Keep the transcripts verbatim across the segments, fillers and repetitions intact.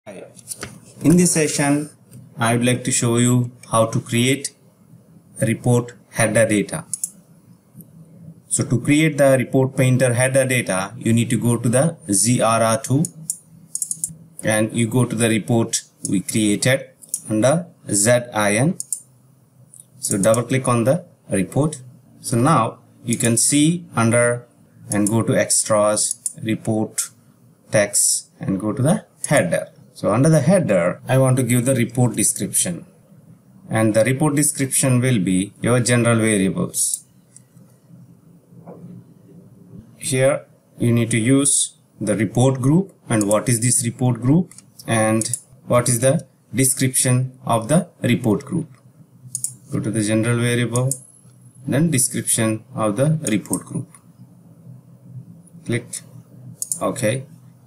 Hi. In this session, I would like to show you how to create a report header data. So to create the report painter header data, you need to go to the Z R R tool and you go to the report we created under Z I N. So double click on the report. So now you can see under and go to extras, report, text and go to the header. So under the header, I want to give the report description, and the report description will be your general variables. Here you need to use the report group, and what is this report group and what is the description of the report group. Go to the general variable, then description of the report group. Click OK.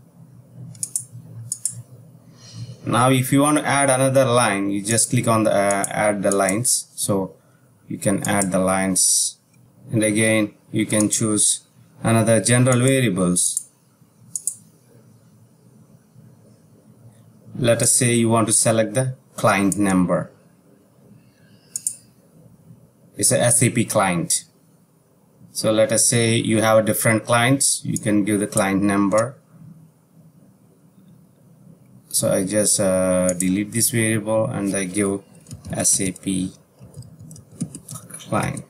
Now if you want to add another line, you just click on the uh, add the lines. So you can add the lines, and again you can choose another general variables. Let us say you want to select the client number. It's a S A P client. So let us say you have a different clients, you can give the client number. So I just uh, delete this variable and I give S A P client.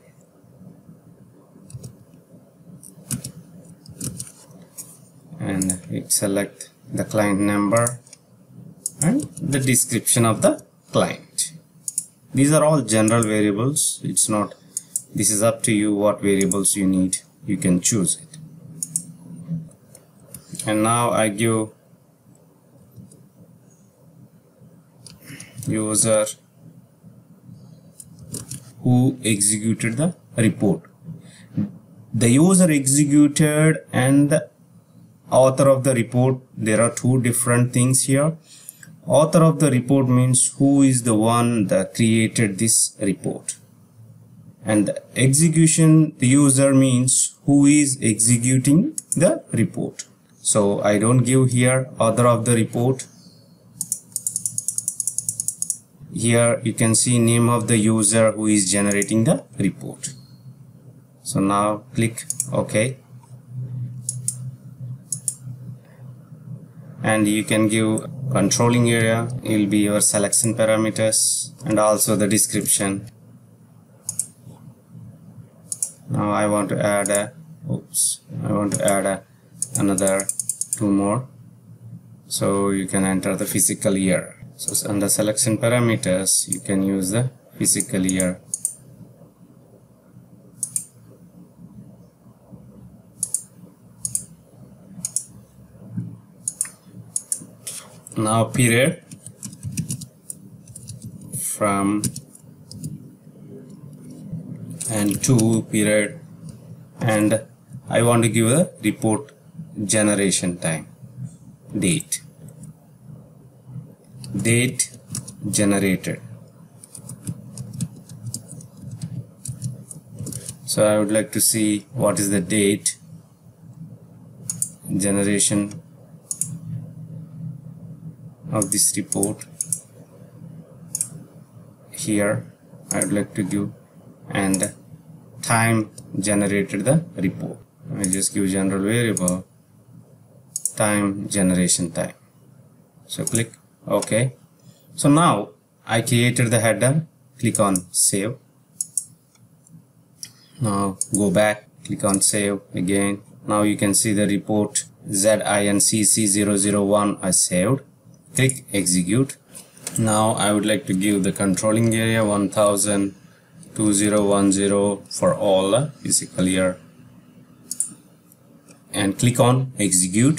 And it select the client number and the description of the client. These are all general variables. It's not, this is up to you what variables you need. You can choose it. And now I give user who executed the report. The user executed and the author of the report, there are two different things here. Author of the report means who is the one that created this report, and the execution the user means who is executing the report. So I don't give here author of the report. Here you can see name of the user who is generating the report. So now click OK. And you can give controlling area, it will be your selection parameters and also the description. Now I want to add a, oops, I want to add a, another two more. So you can enter the physical year. So under selection parameters, you can use the physical year. Now period from and to period, and I want to give a report generation time, date. Date generated. So I would like to see what is the date generation of this report. Here I would like to give and time generated the report. I just give general variable time generation time. So click OK. So now I created the header. Click on save. Now go back, click on save again. Now you can see the report Z I N C C zero zero one is saved. Click execute. Now I would like to give the controlling area one thousand two thousand ten for all the physical year, and click on execute.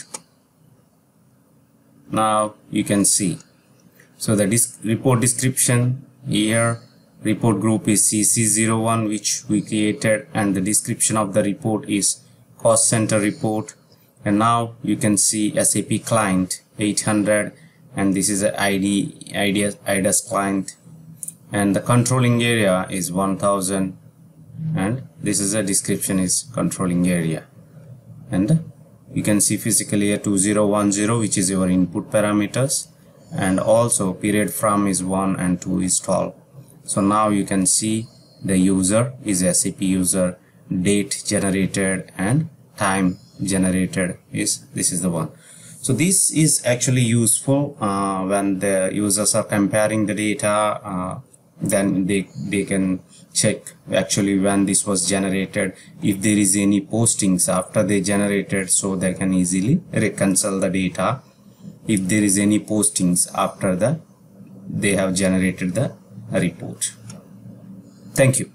Now you can see, so the disc report description here, report group is C C zero one which we created, and the description of the report is cost center report. And now you can see S A P client eight hundred, and this is a I D I D S, I D A S client, and the controlling area is one thousand, and this is a description is controlling area. And you can see physically a two thousand ten, which is your input parameters, and also period from is one and two is twelve. So now you can see the user is S A P user, date generated and time generated is this is the one. So this is actually useful uh, when the users are comparing the data, uh, then they, they can check actually when this was generated, if there is any postings after they generated, so they can easily reconcile the data if there is any postings after the they have generated the report. Thank you.